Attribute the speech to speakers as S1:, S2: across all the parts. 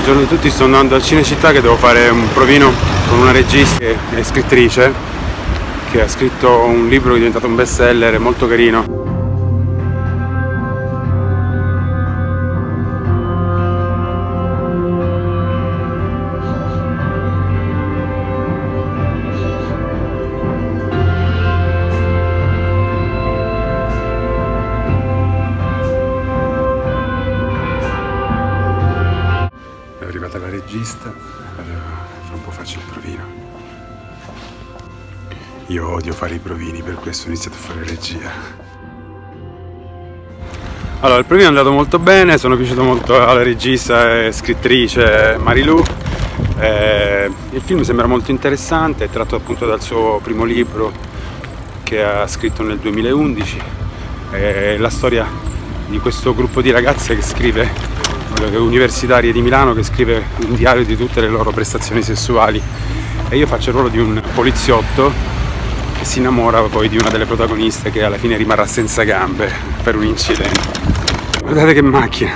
S1: Buongiorno a tutti, sto andando al Cinecittà che devo fare un provino con una regista che è scrittrice, che ha scritto un libro che è diventato un best seller, è molto carino. È arrivata la regista, fra un po' faccio il provino. Io odio fare i provini, per questo ho iniziato a fare regia. Allora, il provino è andato molto bene, sono piaciuto molto alla regista e scrittrice Marilu. Il film sembra molto interessante, è tratto appunto dal suo primo libro che ha scritto nel 2011. È la storia di questo gruppo di ragazze che scrive, universitarie di Milano, che scrive un diario di tutte le loro prestazioni sessuali, e io faccio il ruolo di un poliziotto che si innamora poi di una delle protagoniste che alla fine rimarrà senza gambe per un incidente. Guardate che macchina!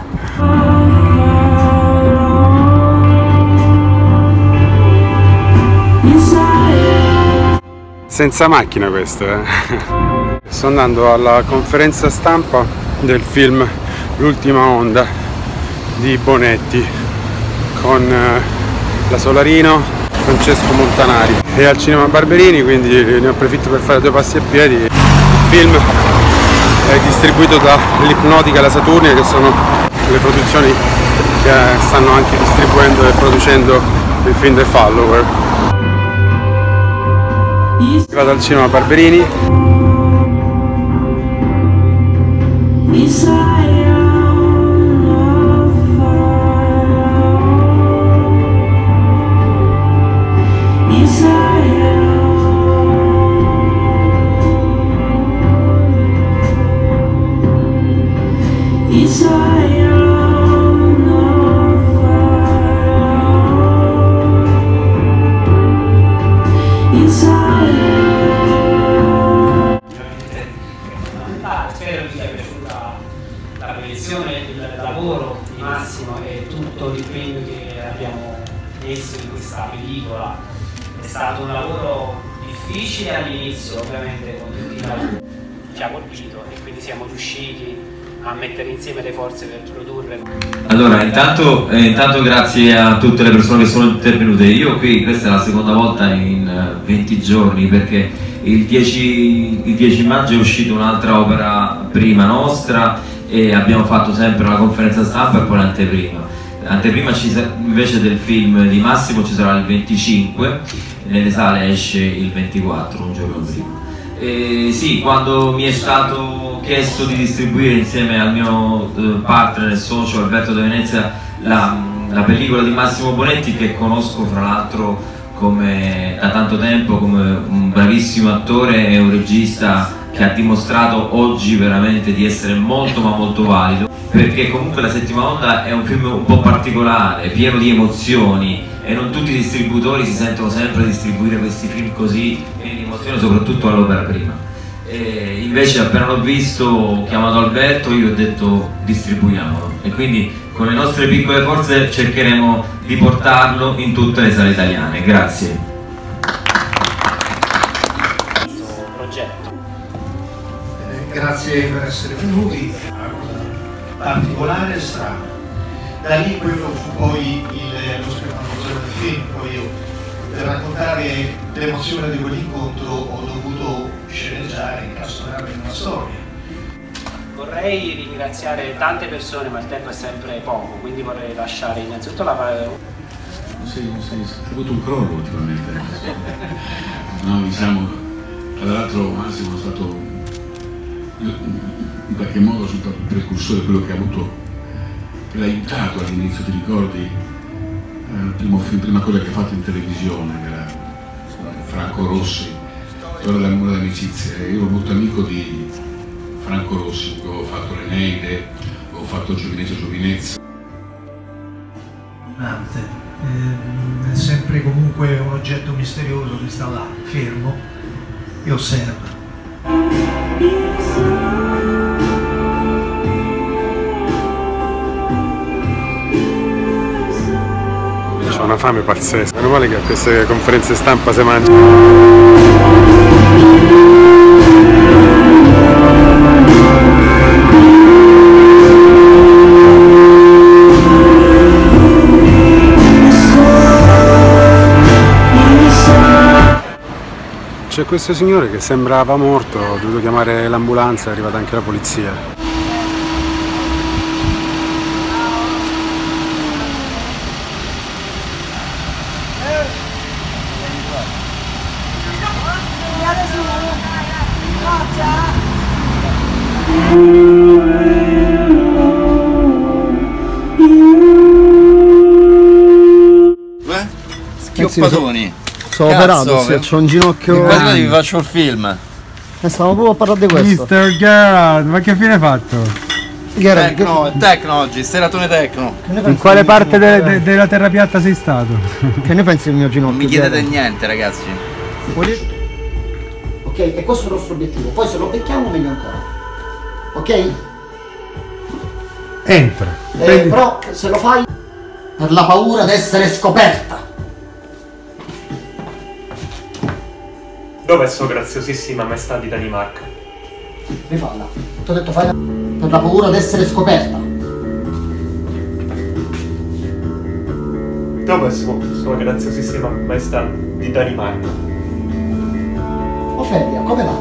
S1: Senza macchina questo, Sto andando alla conferenza stampa del film L'ultima onda di Bonetti con la Solarino, Francesco Montanari, e al Cinema Barberini, quindi ne approfitto per fare due passi a piedi. Il film è distribuito da l'Ipnotica e la Saturnia, che sono le produzioni che stanno anche distribuendo e producendo il film The Follower. Vado al Cinema Barberini.
S2: Spero vi sia piaciuta la proiezione, il lavoro di Massimo e tutto l'impegno che abbiamo messo in questa pellicola. È stato un lavoro difficile all'inizio, ovviamente, con tutti i lavori ci ha colpito, e quindi siamo riusciti a mettere insieme le forze per produrre.
S3: Allora, intanto grazie a tutte le persone che sono intervenute. Io qui, questa è la seconda volta in 20 giorni, perché il 10 maggio è uscita un'altra opera prima nostra e abbiamo fatto sempre la conferenza stampa e poi l'anteprima. L'anteprima invece del film di Massimo ci sarà il 25, nelle sale esce il 24, un giorno prima. E sì, quando mi è stato chiesto di distribuire insieme al mio partner e socio Alberto De Venezia la pellicola di Massimo Bonetti, che conosco fra l'altro da tanto tempo come un bravissimo attore e un regista che ha dimostrato oggi veramente di essere molto ma molto valido, perché comunque La Settima Onda è un film un po' particolare, pieno di emozioni, e non tutti i distributori si sentono sempre a distribuire questi film così pieni di emozioni, soprattutto all'opera prima. E invece appena l'ho visto, ho chiamato Alberto, io ho detto distribuiamolo, e quindi con le nostre piccole forze cercheremo di portarlo in tutte le sale italiane. Grazie.
S4: Grazie per essere venuti. Una cosa particolare e strana. Da lì quello fu poi lo spettacolo del film. Poi io, per raccontare l'emozione di quell'incontro, ho dovuto sceneggiare, incastonare una storia.
S2: Vorrei ringraziare tante persone, ma il tempo è sempre poco, quindi vorrei lasciare innanzitutto la parola.
S5: Sì, ho avuto un crollo ultimamente. No, diciamo, tra l'altro Massimo è stato in qualche modo il precursore di quello che ha avuto, che l'ha aiutato all'inizio, ti ricordi? La prima cosa che ha fatto in televisione, che era Franco Rossi, Storia d'amore e d'amicizia. Io ero molto amico di Franco Rossi, avevo fatto l'Eneide, avevo fatto Giovinezza.
S4: È sempre comunque un oggetto misterioso che sta là, fermo, e osserva.
S1: C'ho una fame pazzesca. Meno male che a queste conferenze stampa si mangia. C'è questo signore che sembrava morto, ho dovuto chiamare l'ambulanza, è arrivata anche la polizia.
S6: Schioppatoni.
S7: Sono operato, sì, c'ho un ginocchio.
S6: Quasi vi faccio il film.
S7: Stavamo proprio a parlare di questo.
S1: Mr. Gerard, ma che fine hai fatto?
S6: Tecno oggi, seratone tecno.
S1: In quale parte della terra piatta sei stato?
S7: Che ne pensi del mio ginocchio?
S6: Non mi chiedete niente, ragazzi.
S7: Ok, e questo è il nostro obiettivo. Poi se lo becchiamo meglio ancora. Ok?
S1: Entra.
S7: Però se lo fai per la paura di essere scoperta.
S8: Dov'è Sua Graziosissima Maestà di Danimarca?
S7: Rifalla. Ti ho detto fai per la paura di essere scoperta.
S8: Dov'è Sua Graziosissima Maestà di Danimarca?
S7: Ofelia, come va?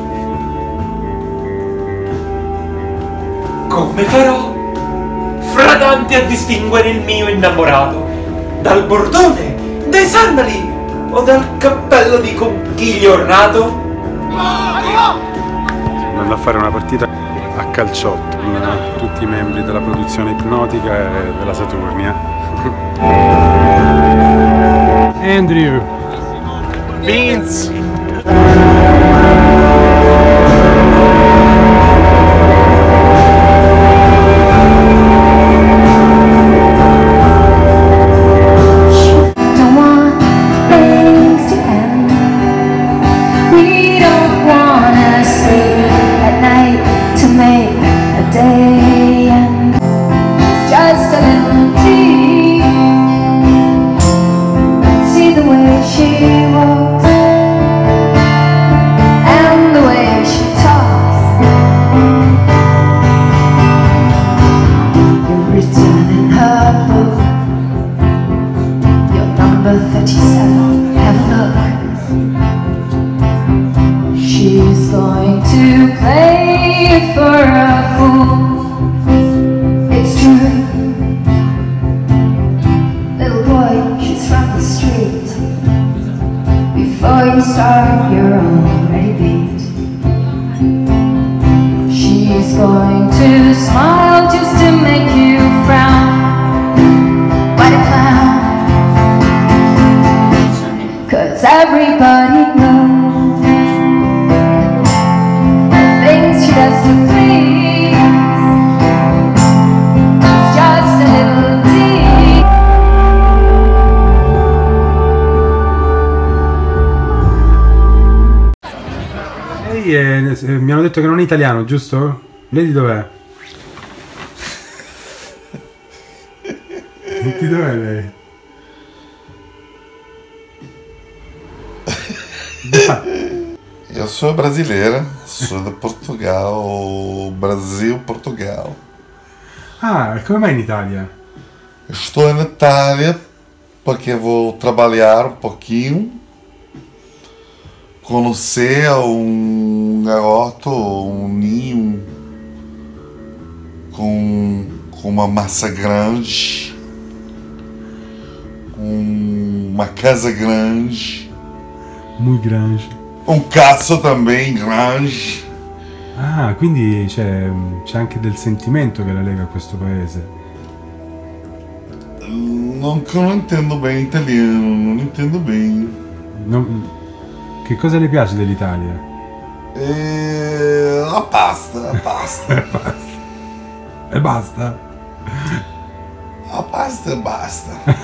S8: Come farò, fraganti, a distinguere il mio innamorato dal bordone, dai sandali o dal cappello di conchiglio ornato?
S1: Andando a fare una partita a calciotto con tutti i membri della produzione ipnotica e della Saturnia. Andrew,
S8: Vince!
S9: Everybody knows things she does to please. It's just a little deep.
S1: Lei mi hanno detto che non è italiano, giusto? Lei di dov'è? Di dov'è lei?
S10: Eu sou brasileira, sou de Portugal, Brasil, Portugal.
S1: Ah, come mai in Italia?
S10: Estou em Itália porque vou trabalhar um pouquinho, conhecer garoto, ninho com uma massa grande, uma casa grande.
S1: Muito grande.
S10: Cazzo também grande.
S1: Ah, quindi c'è anche del sentimento che la lega a questo paese.
S10: Non entendo bem italiano, non intendo bem.
S1: Che cosa le piace dell'Italia?
S10: La pasta,
S1: E basta?
S10: La pasta e basta.